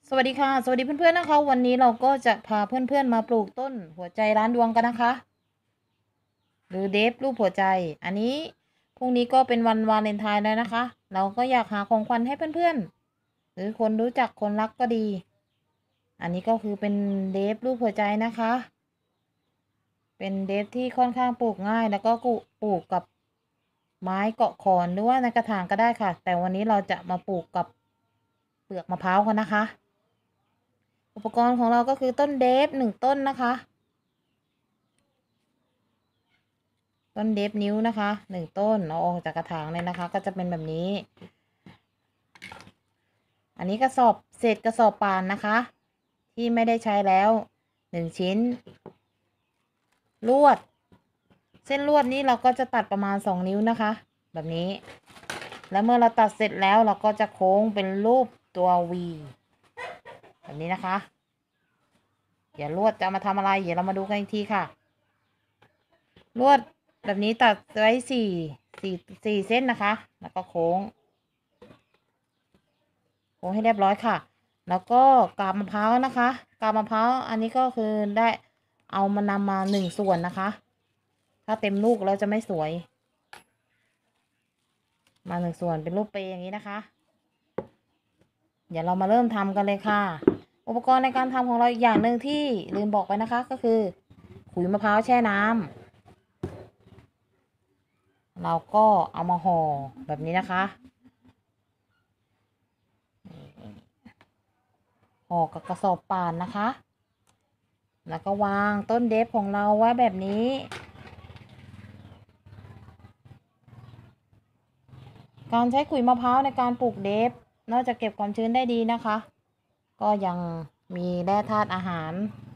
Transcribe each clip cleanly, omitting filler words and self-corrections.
สวัสดีค่ะสวัสดีเพื่อนๆนะคะวันนี้เราก็จะพาเพื่อนๆมาปลูกต้นหัวใจร้านดวงกันนะคะหรือเดฟรูปหัวใจอันนี้พรุ่งนี้ก็เป็นวันวาเลนไทน์แล้วนะคะเราก็อยากหาของขวัญให้เพื่อนๆหรือคนรู้จักคนรักก็ดีอันนี้ก็คือเป็นเดฟรูปหัวใจนะคะเป็นเดฟที่ค่อนข้างปลูกง่ายแล้วก็ปลูกกับไม้เกาะขอนหรือว่าในกระถางก็ได้ค่ะแต่วันนี้เราจะมาปลูกกับเปลือกมะพร้าวกันนะคะอุปกรณ์ของเราก็คือต้นเดฟ1 ต้นนะคะต้นเดฟนิ้วนะคะ1 ต้นเอาออกจากกระถางเลยนะคะก็จะเป็นแบบนี้อันนี้กระสอบเศษกระสอบป่านนะคะที่ไม่ได้ใช้แล้ว1 ชิ้นลวดเส้นลวดนี้เราก็จะตัดประมาณ2 นิ้วนะคะแบบนี้แล้วเมื่อเราตัดเสร็จแล้วเราก็จะโค้งเป็นรูปตัว V แบบนี้นะคะเดี๋ยวลวดจะมาทำอะไรเดี๋ยวเรามาดูกันอีกทีค่ะลวดแบบนี้ตัดไว้สี่เส้นนะคะแล้วก็โค้งให้เรียบร้อยค่ะแล้วก็กาบมะพร้าวนะคะกาบมะพร้าวอันนี้ก็คือได้เอามานำมา1 ส่วนนะคะถ้าเต็มลูกเราจะไม่สวยมา1 ส่วนเป็นรูปเปย์อย่างนี้นะคะเดี๋ยวเรามาเริ่มทำกันเลยค่ะอุปกรณ์ในการทำของเราอีกอย่างหนึ่งที่ลืมบอกไปนะคะก็คือขุยมะพร้าวแช่น้ำเราก็เอามาห่อแบบนี้นะคะห่อกับกระสอบป่านนะคะแล้วก็วางต้นเดฟของเราไว้แบบนี้การใช้ขุยมะพร้าวในการปลูกเดฟนอกจากเก็บความชื้นได้ดีนะคะก็ยังมีแร่ธาตุอาหาร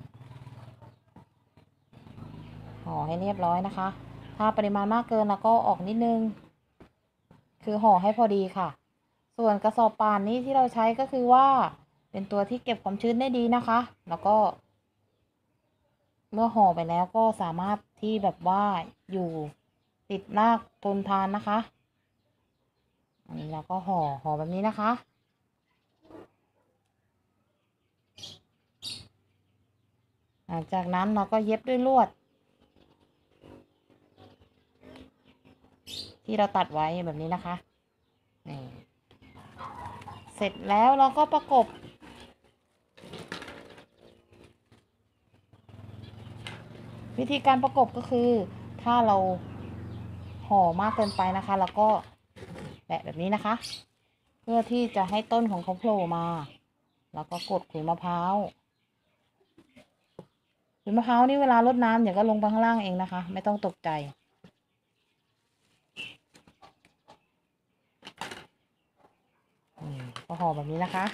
ห่อให้เรียบร้อยนะคะถ้าปริมาณมากเกินแล้วก็ออกนิดนึงคือห่อให้พอดีค่ะส่วนกระสอบป่านนี้ที่เราใช้ก็คือว่าเป็นตัวที่เก็บความชื้นได้ดีนะคะแล้วก็เมื่อห่อไปแล้วก็สามารถที่แบบว่าอยู่ติดรากทนทานนะคะอันนี้เราก็ห่อแบบนี้นะคะหลังจากนั้นเราก็เย็บด้วยลวดที่เราตัดไว้แบบนี้นะคะนี่เสร็จแล้วเราก็ประกบวิธีการประกบก็คือถ้าเราห่อมากเกินไปนะคะแล้วก็แบะแบบนี้นะคะเพื่อที่จะให้ต้นของเขาโผล่มาแล้วก็กดขุยมะพร้าวนี่เวลารดน้ำเดี๋ยวก็ลงไปข้างล่างเองนะคะไม่ต้องตกใจก็ห่อแบบนี้นะคะ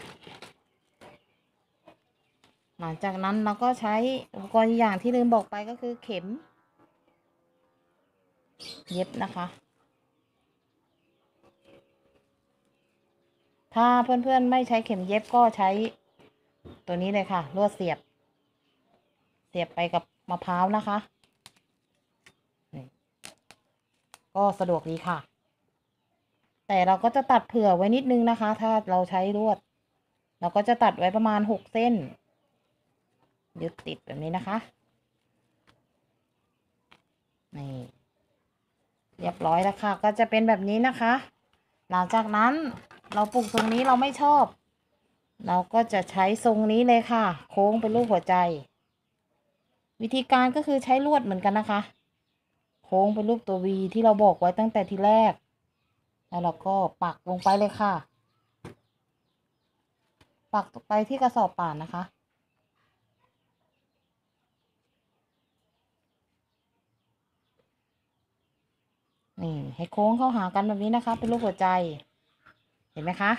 หลังจากนั้นเราก็ใช้อุปกรณ์อย่างที่ลืมบอกไปก็คือเข็มเย็บนะคะถ้าเพื่อนๆไม่ใช้เข็มเย็บก็ใช้ตัวนี้เลยค่ะลวดเสียบไปกับมะพร้าวนะคะก็สะดวกดีค่ะแต่เราก็จะตัดเผื่อไว้นิดนึงนะคะถ้าเราใช้ลวดเราก็จะตัดไว้ประมาณ6 เส้นยึดติดแบบนี้นะคะนี่เรียบร้อยแล้วค่ะก็จะเป็นแบบนี้นะคะหลังจากนั้นเราปลูกตรงนี้เราไม่ชอบเราก็จะใช้ทรงนี้เลยค่ะโค้งเป็นรูปหัวใจวิธีการก็คือใช้ลวดเหมือนกันนะคะโค้งเป็นรูปตัว V ที่เราบอกไว้ตั้งแต่ทีแรกแล้วเราก็ปักลงไปเลยค่ะปักไปที่กระสอบป่านนะคะนี่ให้โค้งเข้าหากันแบบนี้นะคะเป็นรูปหัวใจเห็นไหมคะ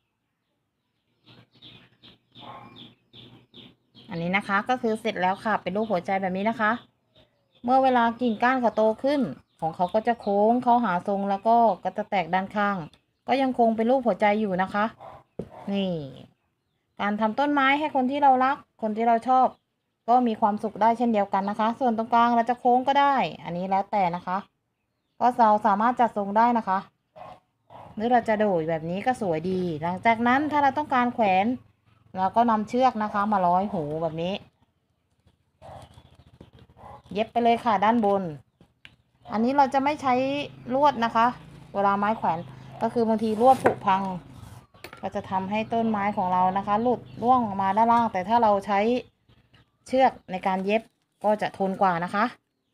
อันนี้นะคะก็คือเสร็จแล้วค่ะเป็นรูปหัวใจแบบนี้นะคะเมื่อเวลากิ่งก้านเขาโตขึ้นของเขาก็จะโค้งเข้าหาทรงแล้วก็จะแตกด้านข้างก็ยังคงเป็นรูปหัวใจอยู่นะคะนี่การทำต้นไม้ให้คนที่เรารักคนที่เราชอบก็มีความสุขได้เช่นเดียวกันนะคะส่วนตรงกลางเราจะโค้งก็ได้อันนี้แล้วแต่นะคะก็เราสามารถจัดทรงได้นะคะหรือเราจะโดยแบบนี้ก็สวยดีหลังจากนั้นถ้าเราต้องการแขวนแล้วก็นำเชือกนะคะมาร้อยหูแบบนี้ เย็บไปเลยค่ะด้านบน อันนี้เราจะไม่ใช้ลวดนะคะ เวลาไม้แขวนก็คือบางทีลวดผุพัง ก็จะทำให้ต้นไม้ของเรานะคะ หลุดร่วงมาด้านล่าง แต่ถ้าเราใช้เชือกในการเย็บก็จะทนกว่านะคะ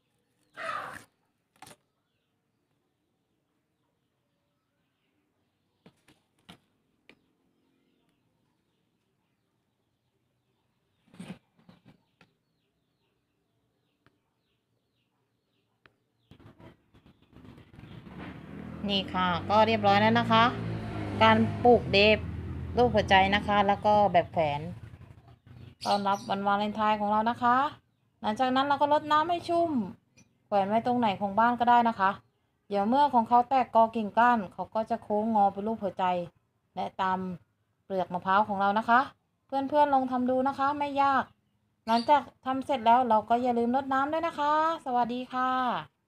นี่ค่ะก็เรียบร้อยแล้วนะคะ การปลูกเดฟรูปหัวใจนะคะ แล้วก็แบบแขวนต้อนรับวันวาเลนไทน์ของเรานะคะ หลังจากนั้นเราก็รดน้ำให้ชุ่มแขวนไว้ตรงไหนของบ้านก็ได้นะคะ เดี๋ยวเมื่อของเขาแตกกอกิ่งก้านเขาก็จะโค้งงอเป็นรูปหัวใจ และตามเปลือกมะพร้าวของเรานะคะ เพื่อนๆลองทำดูนะคะไม่ยาก หลังจากทำเสร็จแล้วเราก็อย่าลืมรดน้ำด้วยนะคะ สวัสดีค่ะ